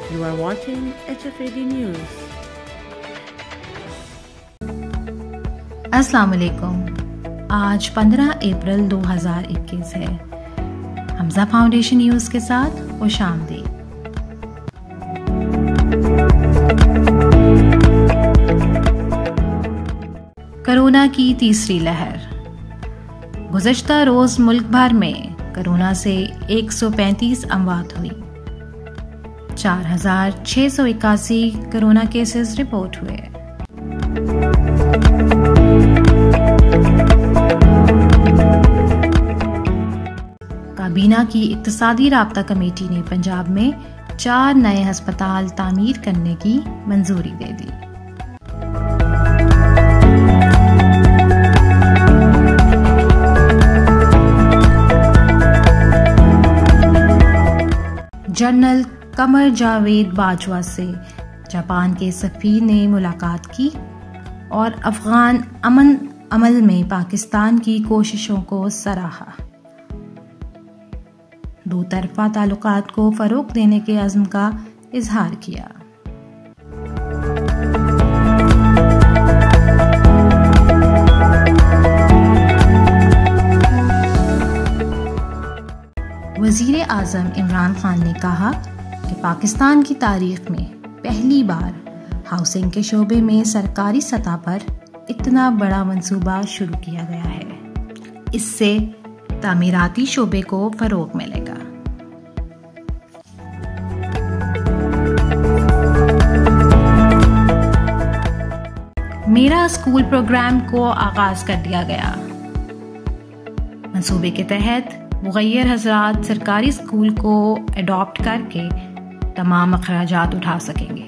You are watching HFAD News. अस्सलाम वालेकुम। आज 15 अप्रैल 2021 है। हमजा फाउंडेशन न्यूज़ के साथ खुशामदीद। कोरोना की तीसरी लहर। गुज़श्ता रोज़ मुल्क भर में कोरोना से 135 अमवात हुई। 4,681 कोरोना केसेस रिपोर्ट हुए। काबीना की इक्तिसादी राब्ता कमेटी ने पंजाब में 4 नए हस्पताल तामीर करने की मंजूरी दे दी। जनरल कमर जावेद बाजवा से जापान के सफीर ने मुलाकात की और अफगान अमन अमल में पाकिस्तान की कोशिशों को सराहा। दो तरफा ताल्लुकात को फरोग देने के अज़्म का इजहार किया। वज़ीर आज़म इमरान खान ने कहा कि पाकिस्तान की तारीख में पहली बार हाउसिंग के शोबे में सरकारी सतह पर इतना बड़ा मंसूबा शुरू किया गया है। इससे तामीराती शोबे को फरोग मिलेगा। मेरा स्कूल प्रोग्राम को आगाज कर दिया गया। मंसूबे के तहत मुग़य्यर हज़रात सरकारी स्कूल को एडॉप्ट करके तमाम अखराजात उठा सकेंगे।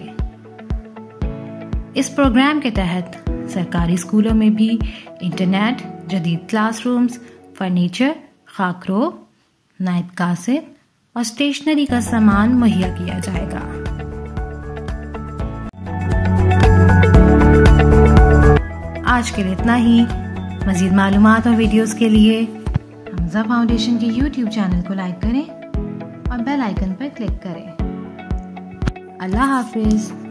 इस प्रोग्राम के तहत सरकारी स्कूलों में भी इंटरनेट, जदीद क्लासरूम्स, फर्नीचर, खाकरो, नायब कासिब और स्टेशनरी का सामान मुहैया किया जाएगा। आज के लिए इतना ही। मज़ीद मालूमात और वीडियोस के लिए हमजा फाउंडेशन के YouTube चैनल को लाइक करें और बेल आइकन पर क्लिक करें। अल्लाह हाफिज़।